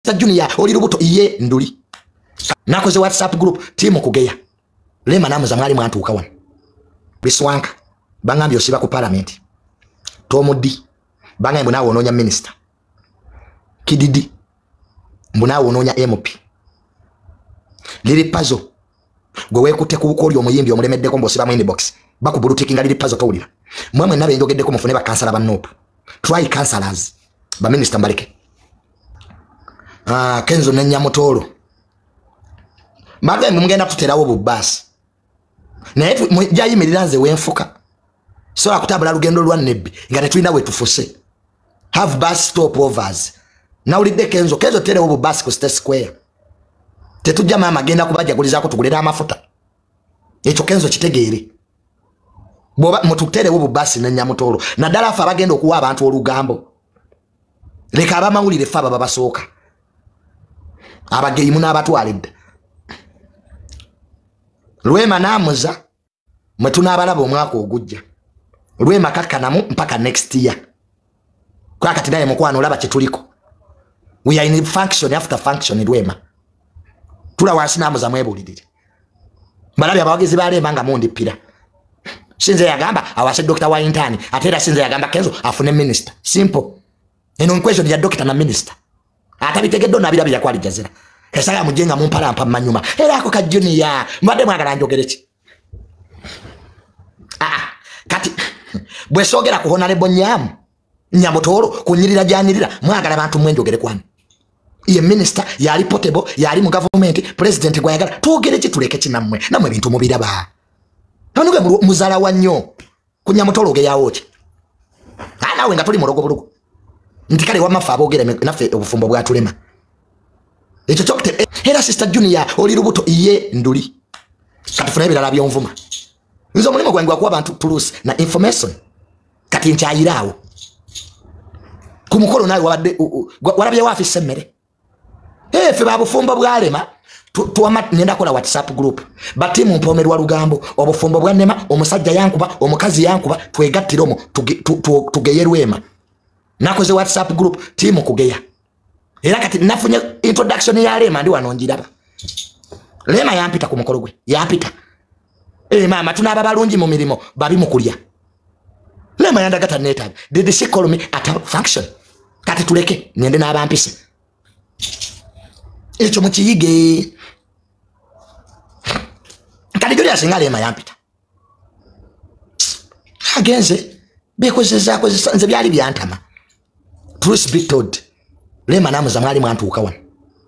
Junior oli lubuto iye nduli nakoze WhatsApp group timu kugeya lema namuza mwali mwantuuka wano biswanka bangambye osiba ku parliament tomudi bangambye mbona wononya minister kididi mbona wononya MP liri puzzle gwe wekute kubukoli omuyimbi omuremedde ko mbosiba mu inbox bakubulutika liri puzzle tawulira mwamwe nabe njogedde ko mufune ba kansala ba nope try councillors ba minister mbaleke Kenzo nenya motoro magambo mugenda tuterawo bubasi naye jayimiriraze wenfuka so akutabula lugendo lwa nebbi nga tetulina we tufuse have bus stopovers nawulidde Kenzo terewo bubasi ku State Square tetujja mama agenda kubajagulizaako tugulira amafuta ekyo Kenzo kitegeere boba mututerewo bubasi nenya motoro naddala afa abagenda okuwa abantu olugambo leka abamawulire fa baba basooka abageyi muna abatwalidde Lwema namuza mwetuna abalaba omwaka ogujja Lwema kakanamu mpaka next year kwa kati naye mukwano olaba kituliko we are in function after function Lwema tula wansi namuza mwebulirire balabi abawagezi balema nga mundipira sinze yagamba awase Dr. Waintani atera sinze yagamba Kenzo afune minister simple eno question ya doctor na minister atabitegeddo nabirabi yakwali jazira esaya mujenga mumpala mpa manyuma era ako ka Junior mbadde mwagala njogereki kati bwe sogera kuhona ne bonyamu nyamotoro kunyirira janirira mwagala abantu mwenjogere kwani ye minister yali portable yali mu government president gwayagala tugereki tuleke kinamwe namwe bintu mubiraba tanuge muzala wanyo kunyamotoro ge yawoche nawe nga tuli murogo bulugo ntikale wamafa abogere naffe obufumbo bwatulema ekyo kyokte era sister Junior oli lubuto iye nduli katufuna ebirala byonvuma nzo mulimo gwangu akuwa abantu tulusi na information kati nkyayirawo ku mukolo nawe wabadde walabye wafi semmere fe babufumbo bwalema tuwama nenda kola WhatsApp group batimu mpomerwa lugambo obufumbo bwanema omusajja yankuba omukazi yankuba twegattiromo tugeye Lwema nakoze WhatsApp group timu kugeya era kati nafunye introduction ya Lema ndi wanonjiraba Lema yampita ku mukolo gwe yampita mama tunaba balungi mu mirimo babi mukulya Lema yandagata neta did she call me at a function kati tuleke nyende nabampise ekyo mukiyige kati gyo yasinga Lema yampita agenze bekozeza nze byali byantama truth be told Lema namuza mwali mwantuuka wano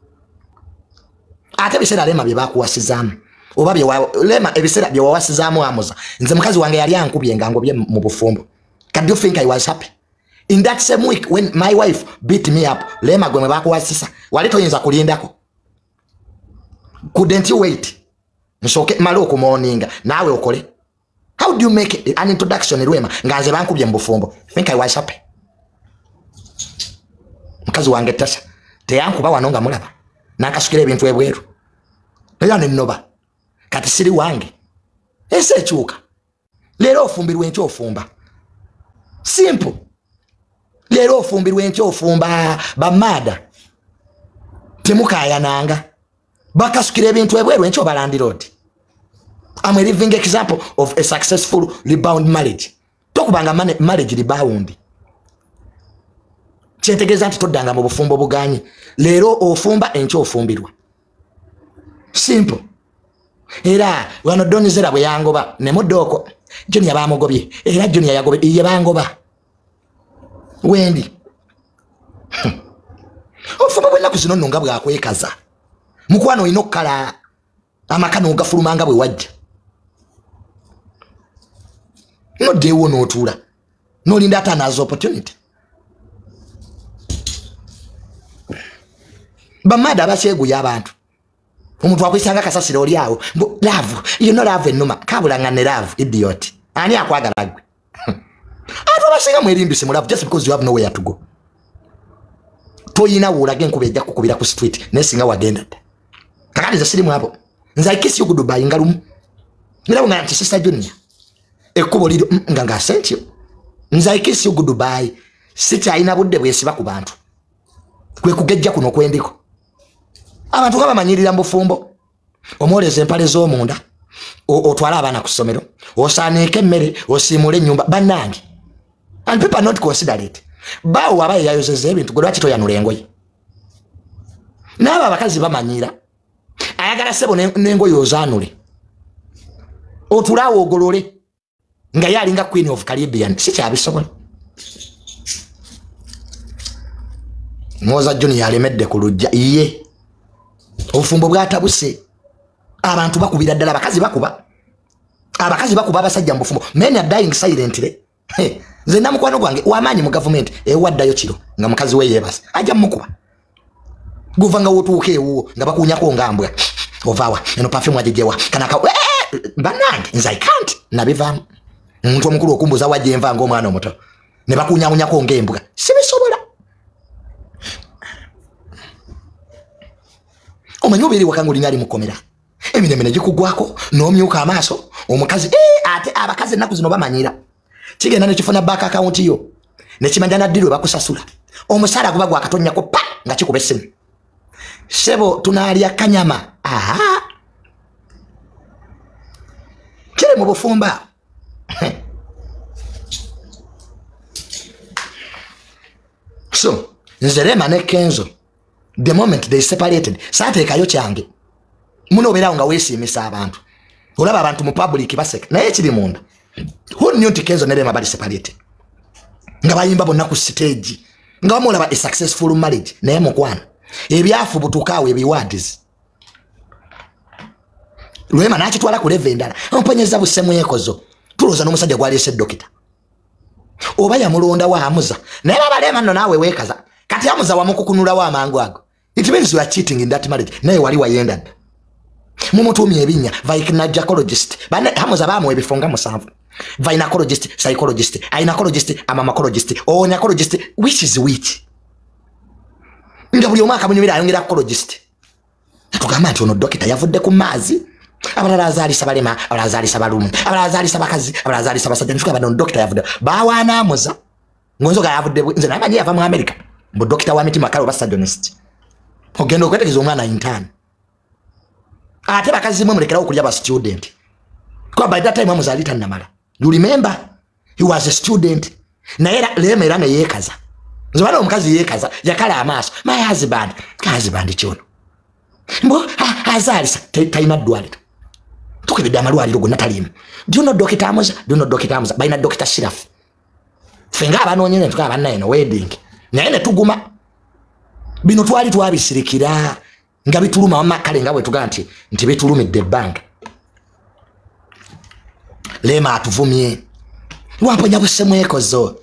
ate bisera Lema bye bakuwasizamu oba Lema ebisera bye wawasizamu amuza nze mukazi wange yali ankubye ngangobye mu bufumbo can you think I was happy in that same week when my wife beat me up Lema gwe bakuwasisa wali toyinza kulindako couldn't you wait nsoke malo ku morning nawe okole how do you make an introduction Lwema nganze bankubye mu bufumbo think I was happy mkazi wange tasa teyankuba wanonga mulaba nakasukira ebintu ebweru era nennoba kati siri wange ese chuka lero ofumbirwe encho ofumba simple lero ofumbirwe encho ofumba bamada temukaya nanga bakasukira ebintu ebweru encho balandirodi I'm a living example of a successful rebound marriage tokubanga marriage rebound kyentegeza nti toddanga mu bufumbo buganyi lero ofumba encho ofumbirwa simple era wano donizera bwe yangoba ne muddoko Junior bamugobye era Junior yagobe iye bangoba wendi ofumba bwe nakuzino nonga bwa kwekaza mukwano inokala amakano ogafulumanga bwe wajja no dewo no tula no linda ata nazo opportunity bamada bachegu y'abantu omuntu akwisanga kasasira oli awo love you know love enuma kabulanga ne love idiot ani akwagala gwe atu basinga mwerindu se love just because you have nowhere to go toyina wulage nkubejja kukubira ku street nesinga wagenda kakali za sirimu hapo nza ikisi yuko Dubai ngalumu ngirawo nganti sister Junior ekubo lido nganga sentio nza ikisi yuko Dubai sita ina budde bwesiba ku bantu kwe kugejja kuno kwendiko abantu babamanyirira mu bufumbo omwoleza empale z'omunda otwala abaana ku ssomero osaaniika emmere osiimula ennyumba bannange and people are not considerate bawo waba yayozeza ebintu gwe lwaki toyanula engoye n'abo abakazi bamanyira ayagala ssebo n'engoye ozaanule otulaawo ogolole nga ye alinga Queen of Caribbean si kyabisobola Mwoza Junior alemedde ku lujja iye obufumbo bwatabuse abantu bakubira ddala abakazi bakuba abasajja mu bufumbo men are dying silently nze namukwano gwange wamaanyi mu government ewaddayo kiro nga mukazi we yeebasa ajja mukuba guva nga wotuuka ewuwo nga bakunyako ngambwa ovawa eno perfume ajejewa kanaka banange nze I can't nabivaamu omuntu omukulu okumbuza wajja enva ng'omwana omuto ne bakunyawunyako ng'embwa sibisobola omanyi obeeri waka ng'olina ali mukomera emirembe ne gikugwako n'omyuka amaaso omukazi ate abakazi ennaku zino bamanyira kigenda ne kifuna bank account yo ne kimanja na ddiru bakusasula omusaala guba gwakatonnyako pa nga kikuba essimu sebo tunaalya kanyama kiri mu bufumba so nze Rema ne Kenzo the moment they separated saateekayo kyange muno obeerawo nga weesiimisa abantu olaba abantu mu public baseka naye kiri munda who knew nti Kenzo ne Rema bali separated nga bayimba bonna ku stage nga bamulaba a successful marriage naye mukwana ebyafu butukaawo ebiwards Rema n'akitwala ku level endala omponyeza busemu yekozo tuloza n'omusajja gwaleese dokita oba yamulonda wa Hamuza naye baba Rema nno naawe weekaza kati Hamuza wamukukunulawo amangu ago it means you are cheating in that marriage naye wali wayenda dda mumutumye ebinnya gynecologist bane Hamuza baamu ebifunga musanvu gynecologist psychologist gynecologist amamacologist onyacologist which is which nga buli omwaka munyumira ayongera cologist tugamba nti ono dokita yavudde ku maazi abalala azaalisa balema abalala azaalisa balumu abalala azaalisa bakazi abalala azaalisa basajja ntuka bano dokita yavudde bawaana Hamuza ngonzoga yavudde nze namanyi yava mu America mbu dokita wa mitima kale oba sadonist ogenda okwetegereza omwana intern ate bakazi mwe mulekerawo okulya ba student kwa by that time Hamuza ali tannamala you remember he was a student naye Rema era ne yeekaza nze bano omukazi yeekaza yakala amaaso my husband kyono mbo azaalisa talina ddwaliro tukebedde amalwaliro gonna talimu do you know Dr. Hamuza balina Dr. Shirafu ffe nga abanoonyene tukaa bannaye no wedding naye ne tuguma bino twali twabisirikira nga bituluma wamakale nga bwe tugaa nti bitulumidde ebbanga Rema atuvumye wamponya busemu ekozo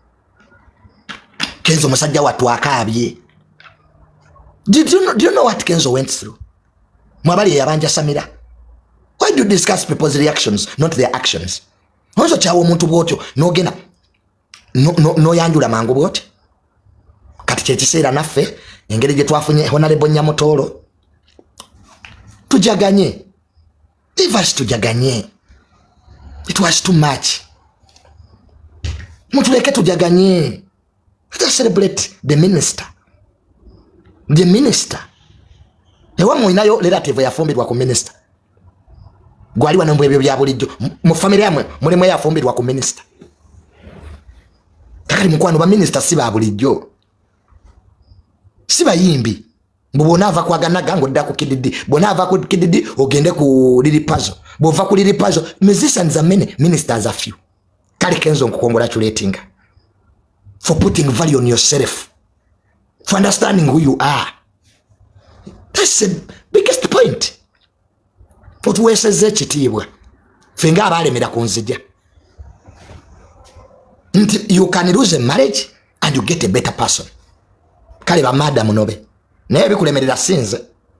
Kenzo musajja watu akaabye do you know what Kenzo went through mwabali yabanja Samira why do you discuss people's reactions not their actions onzo chawo omuntu bwotyo nogena no yanjula mangu bwotyo kati kyekiseera naffe engeri gye twafunye Honorable Nyamutoolo tujaganye divas tujaganye it was too much mutuleke tujaganye let's celebrate the minister ewa mwinayo relative yafumbirwa ku minister gwali wanombo ebyo bya bulijjo mu family yamwe mulimu yafumbirwa ku minister takali mukwano ba minister si ba bulijjo si bayimbi mbona ava kwagana gango dda ku kididi bona ava ku kididi ogende ku lilipazo bova ku lilipazo musicians are many ministers are few kale Kenzo congratulating for putting value on yourself for understanding who you are. That's the biggest point. What we say chitibwa fenga abalemera kunzija you can lose a marriage and you get a better person kale ba madam nobe naye bikulemerera sinze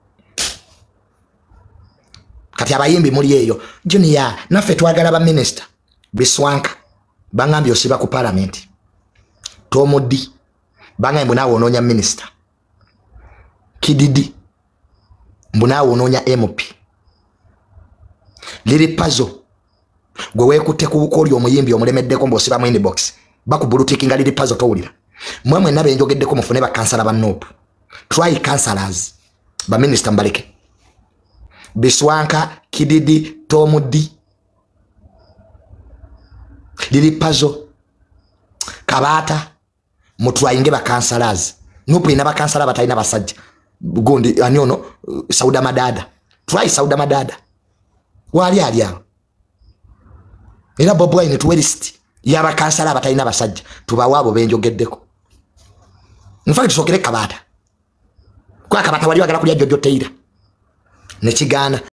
kati abayimbi muri eyo Junior naffe twagala ba minister Biswanka bangambye osiba ku parliament Tomodi banga mbona wononya minister Kididi mbona wononya MP liri puzzle gwe wekute ku bukoli omuyimbi omulemeddeko mbosiba mu inbox bakubulutikinga liri puzzle towulira mwemwe nabe njogeddeko mufune ba kansala ba nope try counselors ba minister mbaleke Biswanka Kididi Tomudi lili pazo Kabata mutwainge ba councillors nupo ina ba councillor bataina basajja gondi anyono Sauda Madada try Sauda Madada wali aliao ina Bob Wine to list yaba councillor bataina basajja tubawabo benjogeddeko in fact sokere Kabata kwa Kabata wali wagala kulya Jojo Teira ne kigana